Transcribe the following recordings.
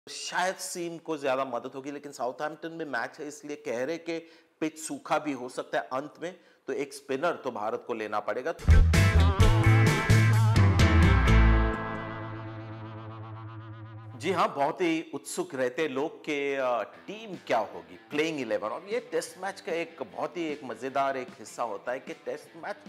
शायद सीम को ज़्यादा मदद होगी, लेकिन साउथहैम्पटन में मैच है इसलिए कह रहे कि पिच सूखा भी हो सकता है अंत में, तो एक स्पिनर तो भारत को लेना पड़ेगा। जी हाँ, बहुत ही उत्सुक रहते लोग कि टीम क्या होगी, प्लेइंग 11। और ये टेस्ट मैच का एक बहुत ही एक मज़ेदार एक हिस्सा होता है कि टेस्ट मैच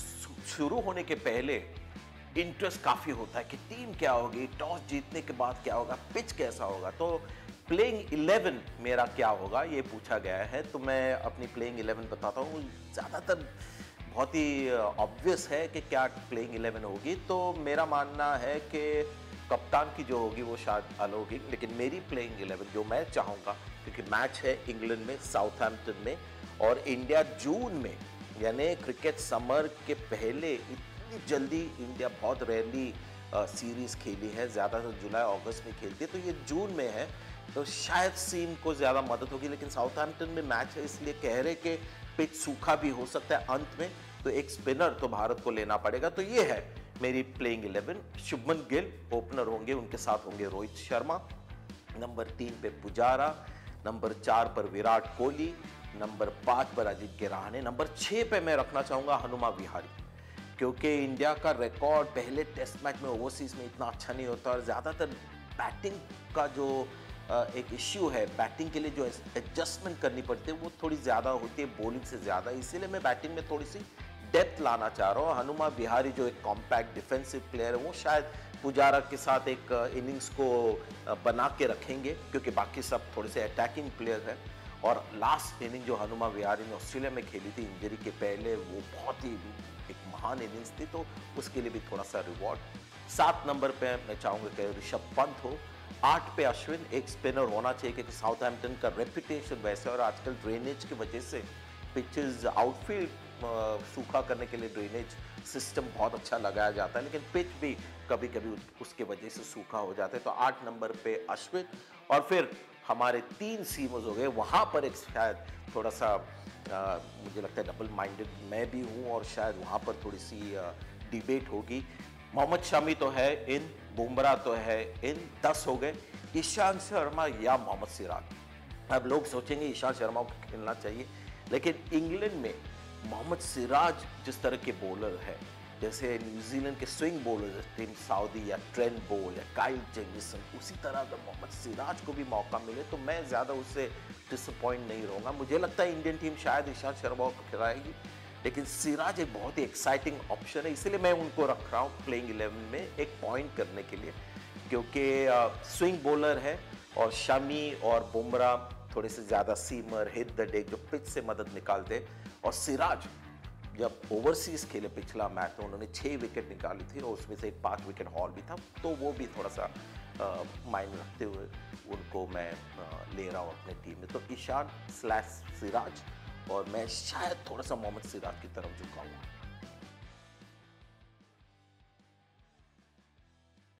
शुरू होने के पहले इंटरेस्ट काफ़ी होता है कि टीम क्या होगी, टॉस जीतने के बाद क्या होगा, पिच कैसा होगा। तो प्लेइंग 11 मेरा क्या होगा ये पूछा गया है, तो मैं अपनी प्लेइंग 11 बताता हूँ। ज़्यादातर बहुत ही ऑब्वियस है कि क्या प्लेइंग 11 होगी, तो मेरा मानना है कि कप्तान की जो होगी वो शायद अलग होगी, लेकिन मेरी प्लेइंग 11 जो मैं चाहूँगा, क्योंकि मैच है इंग्लैंड में, साउथहैम्पटन में, और इंडिया जून में, यानी क्रिकेट समर के पहले इतनी जल्दी इंडिया बहुत रेयरली सीरीज खेली है, ज़्यादातर जुलाई अगस्त में खेलती है, तो ये जून में है, तो शायद सीम को ज़्यादा मदद होगी। लेकिन साउथहैम्पटन में मैच है इसलिए कह रहे कि पिच सूखा भी हो सकता है अंत में, तो एक स्पिनर तो भारत को लेना पड़ेगा। तो ये है मेरी प्लेइंग 11। शुभमन गिल ओपनर होंगे, उनके साथ होंगे रोहित शर्मा, नंबर 3 पे पुजारा, नंबर 4 पर विराट कोहली, नंबर 5 पर अजिंक्य रहाणे, नंबर 6 पे मैं रखना चाहूंगा हनुमा विहारी, क्योंकि इंडिया का रिकॉर्ड पहले टेस्ट मैच में ओवरसीज में इतना अच्छा नहीं होता, और ज़्यादातर बैटिंग का जो एक इश्यू है, बैटिंग के लिए जो एडजस्टमेंट करनी पड़ती है वो थोड़ी ज़्यादा होती है बॉलिंग से ज़्यादा, इसीलिए मैं बैटिंग में थोड़ी सी डेप्थ लाना चाह रहा हूँ। हनुमा विहारी जो एक कॉम्पैक्ट डिफेंसिव प्लेयर है, वो शायद पुजारा के साथ एक इनिंग्स को बना के रखेंगे, क्योंकि बाकी सब थोड़े से अटैकिंग प्लेयर हैं। और लास्ट इनिंग जो हनुमा विहारी ने ऑस्ट्रेलिया में खेली थी इंजरी के पहले, वो बहुत ही एक महान इनिंग्स थी, तो उसके लिए भी थोड़ा सा रिवॉर्ड। 7 नंबर पे मैं चाहूँगा कि ऋषभ पंत हो, 8 पे अश्विन, एक स्पिनर होना चाहिए, क्योंकि साउथहैम्पटन का रेपुटेशन वैसे, और आजकल ड्रेनेज की वजह से पिचेस आउटफील्ड सूखा करने के लिए ड्रेनेज सिस्टम बहुत अच्छा लगाया जाता है, लेकिन पिच भी कभी कभी उसके वजह से सूखा हो जाता है। तो 8 नंबर पे अश्विन, और फिर हमारे 3 सीमर्स हो गए, वहाँ पर एक शायद थोड़ा सा मुझे लगता है डबल माइंडेड मैं भी हूँ, और शायद वहाँ पर थोड़ी सी डिबेट होगी। मोहम्मद शमी तो है इन, बुमराह तो है इन, 10 हो गए। ईशांत शर्मा या मोहम्मद सिराज। अब लोग सोचेंगे ईशांत शर्मा को खेलना चाहिए, लेकिन इंग्लैंड में मोहम्मद सिराज जिस तरह के बॉलर है, जैसे न्यूजीलैंड के स्विंग बॉलर टीम साउदी या ट्रेंट बोल या काइल जेमिसन, उसी तरह अगर मोहम्मद सिराज को भी मौका मिले तो मैं ज़्यादा उससे डिसअपॉइंट नहीं रहूँगा। मुझे लगता है इंडियन टीम शायद ईशांत शर्मा को खिलाएगी, लेकिन सिराज एक बहुत ही एक्साइटिंग ऑप्शन है, इसलिए मैं उनको रख रहा हूँ प्लेइंग 11 में एक पॉइंट करने के लिए, क्योंकि स्विंग बॉलर है, और शमी और बुमराह थोड़े से ज़्यादा सीमर, हिट द डेक, जो पिच से मदद निकालते। और सिराज जब ओवरसीज खेले पिछला मैच में उन्होंने 6 विकेट निकाली थी, और उसमें से एक 5 विकेट हॉल भी था, तो वो भी थोड़ा सा माइंड रखते हुए उनको मैं ले रहा हूँ अपने टीम में। तो ईशान / सिराज, और मैं शायद थोड़ा सा मोहम्मद सिराज की तरफ झुका हुआ।